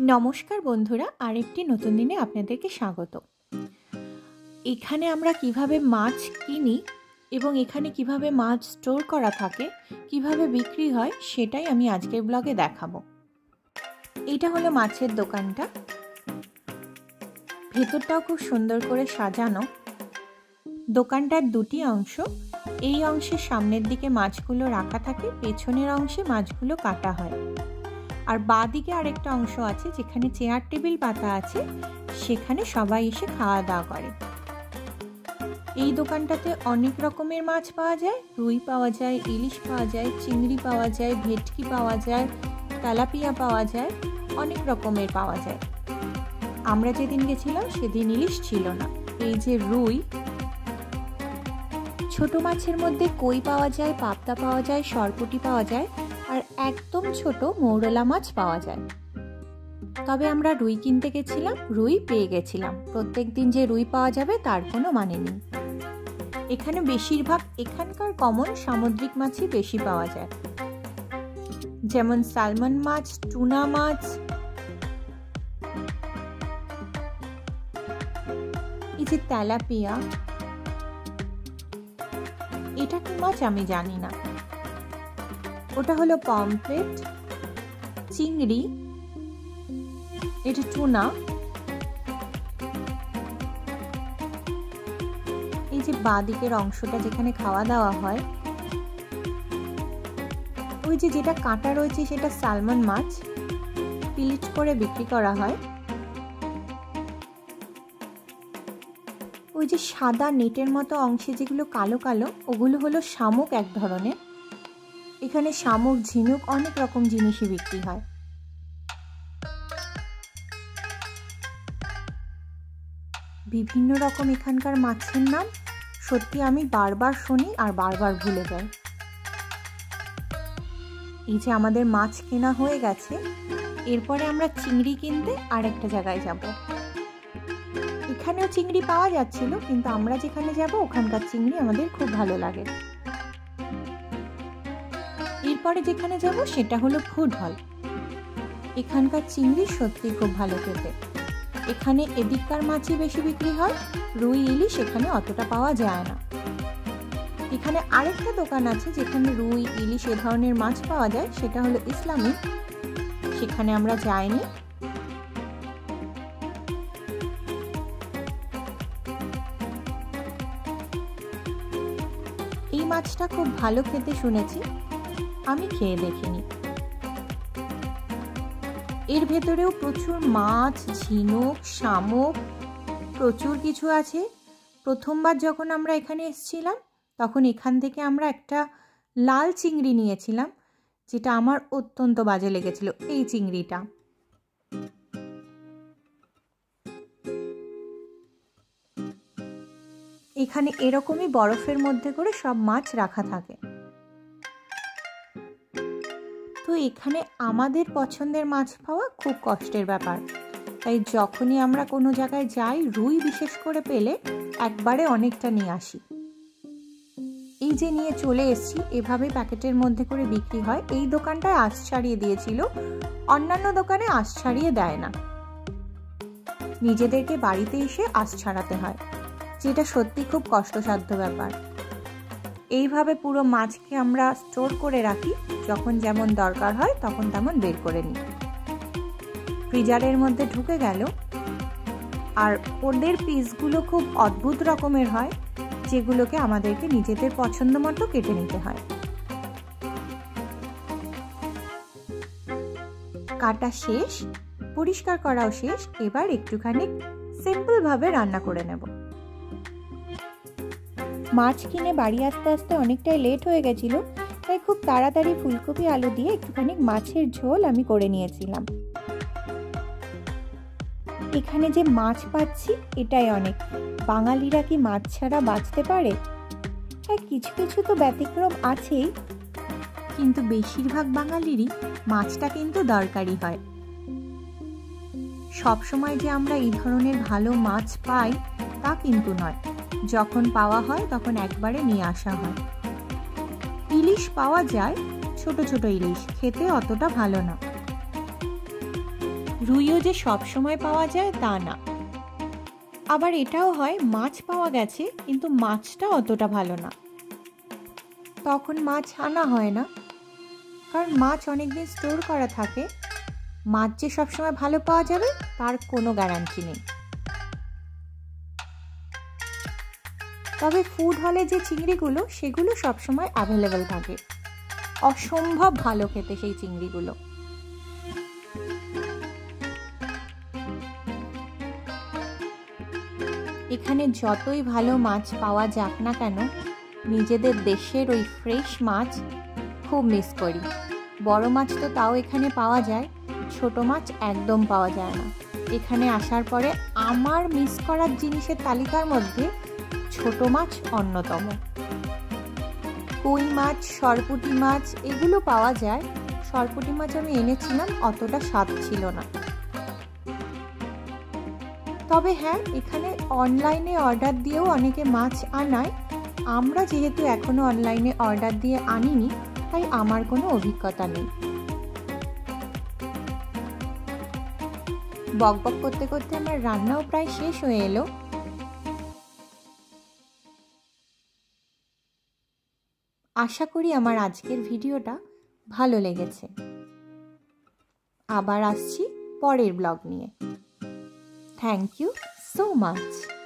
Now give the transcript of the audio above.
নমস্কার বন্ধুরা, আরেকটি নতুন দিনে আপনাদেরকে স্বাগত। এখানে আমরা কিভাবে মাছ কিনি এবং এখানে কিভাবে মাছ স্টোর করা থাকে, কিভাবে বিক্রি হয়, সেটাই আমি আজকের ব্লগে দেখাবো। এটা হলো মাছের দোকানটা। ভেতরটাও খুব সুন্দর করে সাজানো। দোকানটার দুটি অংশ। এই অংশের সামনের দিকে মাছগুলো রাখা থাকে, পেছনের অংশে মাছগুলো কাটা হয়। আর বাঁ দিকে আরেকটা অংশ আছে যেখানে চেয়ার টেবিল পাতা আছে, সেখানে সবাই এসে খাওয়া দাওয়া করে। এই দোকানটাতে অনেক রকমের মাছ পাওয়া যায়। রুই পাওয়া যায়, ইলিশ পাওয়া যায়, চিংড়ি পাওয়া যায়, ভেটকি পাওয়া যায়, তেলাপিয়া পাওয়া যায়, অনেক রকমের পাওয়া যায়। আমরা যেদিন গেছিলাম সেদিন ইলিশ ছিল না। এই যে রুই, ছোট মাছের মধ্যে কই পাওয়া যায়, পাবদা পাওয়া যায়, সরপুঁটি পাওয়া যায়, আর একদম ছোট মৌরলা মাছ পাওয়া যায়। তবে আমরা রুই কিনতে গেছিলাম, রুই পেয়ে গেছিলাম। প্রত্যেক দিন যে রুই পাওয়া যাবে তার কোনো মানে নেই। এখানে বেশিরভাগ এখানকার কমন সামুদ্রিক মাছই বেশি পাওয়া যায়, যেমন স্যালমন মাছ, টুনা মাছ। এই যে তেলাপিয়া, এটা কি মাছ আমি জানি না। ওটা হলো পমফ্রেট, চিংড়ি, এটা টুনা। এই যে বাঁ দিকের অংশটা যেখানে খাওয়া দাওয়া হয়, ওই যে যেটা কাঁটা রয়েছে সেটা স্যালমন মাছ, পিলিট করে বিক্রি করা হয়। ওই যে সাদা নেটের মতো অংশে যেগুলো কালো কালো, ওগুলো হলো শামুক এক ধরনের। এখানে শামুক, ঝিনুক, অনেক রকম জিনিসই বিক্রি হয়। বিভিন্ন রকম এখানকার মাছের নাম সত্যি আমি বারবার শুনি আর বারবার ভুলে যাই। এই যে আমাদের মাছ কেনা হয়ে গেছে, এরপরে আমরা চিংড়ি কিনতে আর একটা জায়গায় যাব। এখানেও চিংড়ি পাওয়া যাচ্ছিল, কিন্তু আমরা যেখানে যাব ওখানকার চিংড়ি আমাদের খুব ভালো লাগে। এরপরে যেখানে যাব সেটা হলো ফুড হল। এখানকার চিংড়ি সত্যি খুব ভালো খেতে। এখানে এদিককার মাছই বেশি বিক্রি হয়, রুই ইলিশ এখানে অতটা পাওয়া যায় না। এখানে আরেকটা দোকান আছে যেখানে রুই ইলিশ এ ধরনের মাছ পাওয়া যায়, সেটা হলো ইসলামিক। সেখানে আমরা যাইনি। এই মাছটা খুব ভালো খেতে শুনেছি, আমি খেয়ে দেখিনি। এর ভেতরেও প্রচুর মাছ, ঝিনুক, শামুক, প্রচুর কিছু আছে। প্রথমবার যখন আমরা এখানে এসেছিলাম তখন এখান থেকে আমরা একটা লাল চিংড়ি নিয়েছিলাম, যেটা আমার অত্যন্ত বাজে লেগেছিল। এই চিংড়িটা এখানে এরকমই বরফের মধ্যে করে সব মাছ রাখা থাকে। তো এখানে আমাদের পছন্দের মাছ পাওয়া খুব কষ্টের ব্যাপার, তাই যখনই আমরা কোনো জায়গায় যাই, রুই বিশেষ করে পেলে একবারে অনেকটা নিয়ে আসি। এই যে নিয়ে চলে এসেছি, এভাবে প্যাকেটের মধ্যে করে বিক্রি হয়। এই দোকানটায় আঁশ ছাড়িয়ে দিয়েছিল, অন্যান্য দোকানে আঁশ ছাড়িয়ে দেয় না, নিজেদেরকে বাড়িতে এসে আঁশ ছাড়াতে হয়, যেটা সত্যি খুব কষ্টসাধ্য ব্যাপার। এইভাবে পুরো মাছকে আমরা স্টোর করে রাখি, যখন যেমন দরকার হয় তখন তেমন বের করে নিই। ফ্রিজারের মধ্যে ঢুকে গেল। আর ওদের পিসগুলো খুব অদ্ভুত রকমের হয়, যেগুলোকে আমাদেরকে নিজেদের পছন্দ মতো কেটে নিতে হয়। কাটা শেষ, পরিষ্কার করাও শেষ। এবার একটুখানি সিম্পল ভাবে রান্না করে নেব। মাছ কিনে বাড়ি আসতে আসতে অনেকটাই লেট হয়ে গেছিল, তাই খুব তাড়াতাড়ি ফুলকপি আলু দিয়ে একটুখানি মাছের ঝোল আমি করে নিয়েছিলাম। এখানে যে মাছ পাচ্ছি এটাই অনেক। বাঙালিরা কি মাছ ছাড়া বাঁচতে পারে? হ্যাঁ, কিছু কিছু তো ব্যতিক্রম আছেই, কিন্তু বেশিরভাগ বাঙালিরই মাছটা কিন্তু দরকারি হয়। সবসময় যে আমরা এই ধরনের ভালো মাছ পাই তা কিন্তু নয়। যখন পাওয়া হয় তখন একবারে নিয়ে আসা হয়। ইলিশ পাওয়া যায়, ছোট ছোট ইলিশ, খেতে অতটা ভালো না। রুইও যে সব সময় পাওয়া যায় তা না। আবার এটাও হয় মাছ পাওয়া গেছে কিন্তু মাছটা অতটা ভালো না, তখন মাছ আনা হয় না, কারণ মাছ অনেকদিন স্টোর করা থাকে। মাছ যে সবসময় ভালো পাওয়া যাবে তার কোনো গ্যারান্টি নেই। তবে ফুড হলে যে চিংড়িগুলো সেগুলো সবসময় অ্যাভেলেবেল থাকে, অসম্ভব ভালো খেতে সেই চিংড়িগুলো। এখানে যতই ভালো মাছ পাওয়া যাক না কেন, নিজেদের দেশের ওই ফ্রেশ মাছ খুব মিস করি। বড় মাছ তো তাও এখানে পাওয়া যায়, ছোট মাছ একদম পাওয়া যায় না। এখানে আসার পরে আমার মিস করার জিনিসের তালিকার মধ্যে ছোট মাছ অন্যতম। কই মাছ, সরপুঁটি মাছ এগুলো পাওয়া যায়। সরপুঁটি মাছ আমি এনেছিলাম, অতটা স্বাদ ছিল না। তবে হ্যাঁ, এখানে অনলাইনে অর্ডার দিয়েও অনেকে মাছ আনায়। আমরা যেহেতু এখনো অনলাইনে অর্ডার দিয়ে আনিনি, তাই আমার কোনো অভিজ্ঞতা নেই। বকবক করতে করতে আমার রান্নাও প্রায় শেষ হয়ে এলো। আশা করি আমার আজকের ভিডিওটা ভালো লেগেছে। আবার আসছি পরের ব্লগ নিয়ে। Thank you so much.